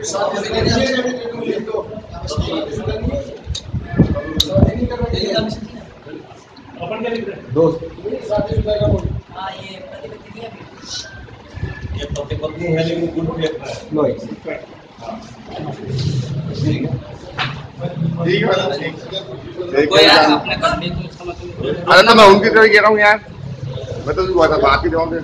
दोस्त ये पति पत्नी है लेकिन गुड भी अपना है। ठीक है अरे तो मैं उनकी तरह कह रहा हूँ यार, मैं तो बात ही जाऊँगे।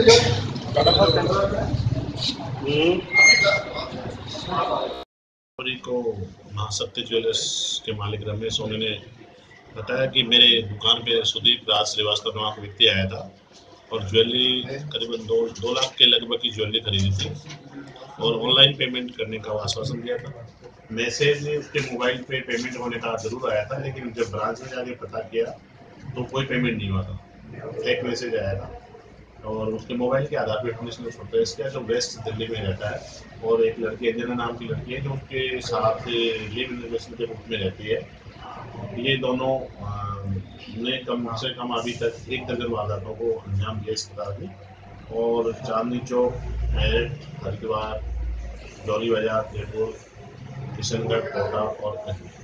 को महाशक्ति ज्वेलर्स के मालिक रमेश सोनी ने बताया कि मेरे दुकान पे सुदीप राज श्रीवास्तव नाम का व्यक्ति आया था और ज्वेलरी करीबन 2 लाख के लगभग की ज्वेलरी खरीदी थी और ऑनलाइन पेमेंट करने का आश्वासन दिया था। मैसेज उसके मोबाइल पे पेमेंट होने का जरूर आया था, लेकिन जब ब्रांच में जाके पता किया तो कोई पेमेंट नहीं हुआ था, फेक मैसेज आया था। और उसके मोबाइल के आधार पर पुलिस ने उसको ट्रेस किया, जो वेस्ट दिल्ली में रहता है, और एक लड़की अंजना नाम की लड़की है जो उसके साथ लिव इन रिलेशन के रूप में रहती है। ये दोनों ने कम से कम अभी तक 1 दर्जन वारदातों को अंजाम दिया इस प्रकार की, और चांदनी चौक, मेरठ, हरिद्वार, डोली बाजार, जयपुर, किशनगढ़, कोटा और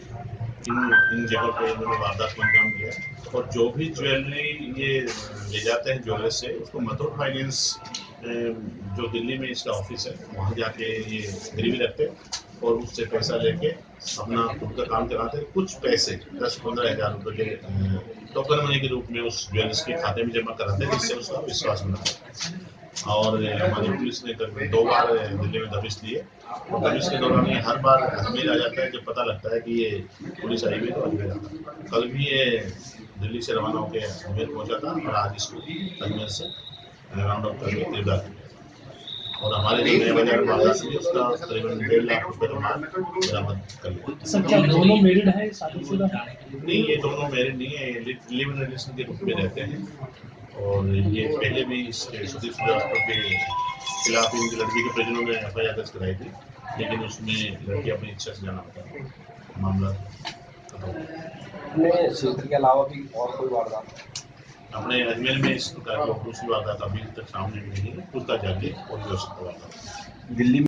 इन जगहों पे इन्होंने वारदात को अंजाम दिया। और जो भी ज्वेलरी ये ले जाते हैं ज्वेलर्स से, उसको मथुर फाइनेंस जो दिल्ली में इसका ऑफिस है, वहाँ जाके ये गिरवी रखते और उससे पैसा लेके अपना खुद का काम चलाते। कुछ पैसे 10-15 हज़ार रुपये के टोकन मनी के रूप में उस ज्वेलर्स के खाते में जमा कराते, जिससे उसका विश्वास बना। और हमारी पुलिस ने करीबन 2 बार दिल्ली में दबिश दी है, और दबिश के दौरान ये हर बार अजमेर आ जाता है। जब पता लगता है कि ये पुलिस आई हुई तो अजमेर आता है। कल भी ये दिल्ली से रवाना होकर अजमेर पहुंचा था और आज इसको अजमेर से राउंड अप करके गिरफ्तार किया। और हमारे जो नया बाजार वारदात हुई उसका करीबन 1.5 लाख रुपये का माल बरामद कर लिया। सर क्या दोनों मैरिड है, शादीशुदा है? नहीं, ये दोनों मैरिड नहीं है, लिव इन रिलेशन के रूप में रहते हैं। और ये पहले भी इसके सुदीप श्रीवास्तव के खिलाफ इन लड़की के परिजनों ने FIR दर्ज कराई थी, लेकिन उसमें लड़की अपनी इच्छा से जाना पड़ा, मामला अपने क्षेत्र के अलावा भी और कोई वारदात? अपने अजमेर में इस प्रकार की दूसरी वारदात अभी तक सामने नहीं है, पूछताछ जारी है और भी हो सकता है। दिल्ली